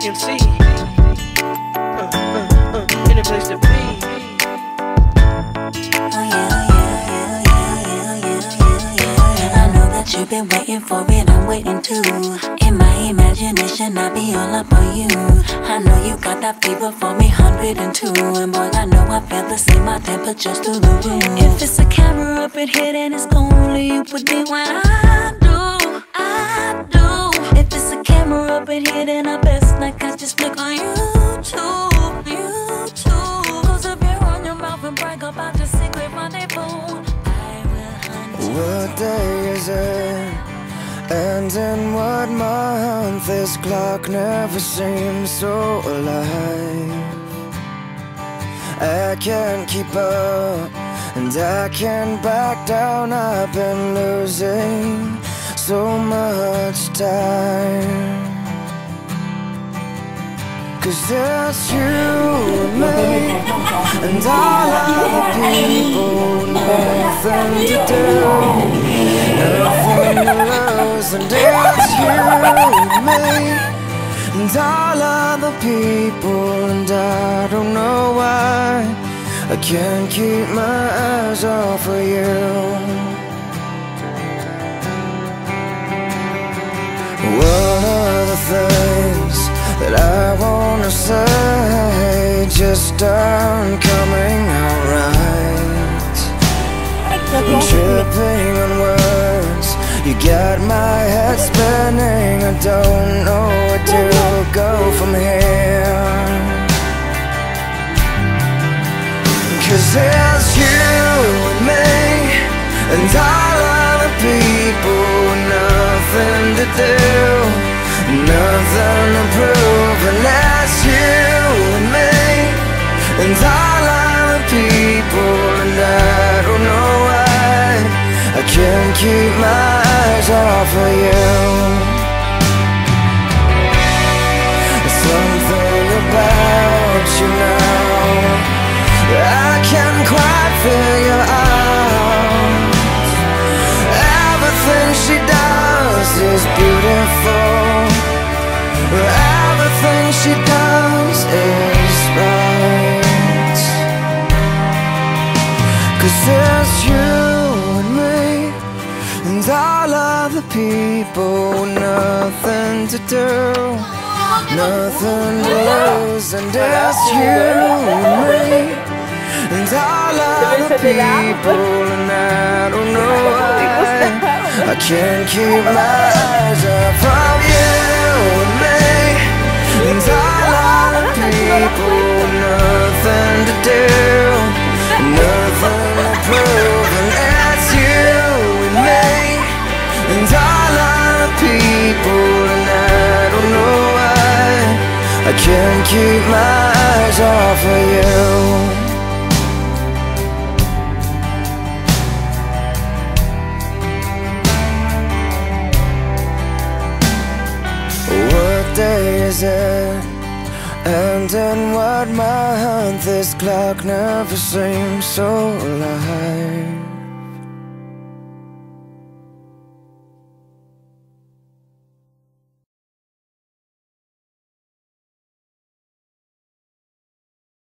can see. Any place to be. You've been waiting for it, I'm waiting too. In my imagination, I be all up on you. I know you got that fever for me, 102. And boy, I know I feel the same, my temperature's through the roof. If it's a camera up in here, then it's only you put me when I do. If it's a camera up in here, then I best not catch just click on YouTube. Close up your on your mouth and brag about your secret rendezvous. What day is it? And in what month? This clock never seems so alive. I can't keep up, and I can't back down. I've been losing so much time. 'Cause it's you and me, and all other people, nothing to do, nothing to lose. And it's you and me, and all other people, and I don't know why I can't keep my eyes off of you. One of the things that I wanna say just aren't coming out right. I'm tripping on words, you got my head spinning. I don't know where to go from here. 'Cause it's you and me, and all other people, nothing to do, nothing to prove. And that's you and me, and all other people, and I don't know why I can't keep my eyes off of you. Something about you now I can't quite figure out. Everything she does is beautiful, everything she does is right. 'Cause it's you and me, and all other people, nothing to do, nothing to lose. And it's you and me, and all other people, and I don't know why I can't keep my eyes off of you and me, and all other people, nothing to do, nothing to prove. And it's you and me, and all other people, and I don't know why I can't keep my eyes off of you. What day is it? And in what month? This clock never seems so alive.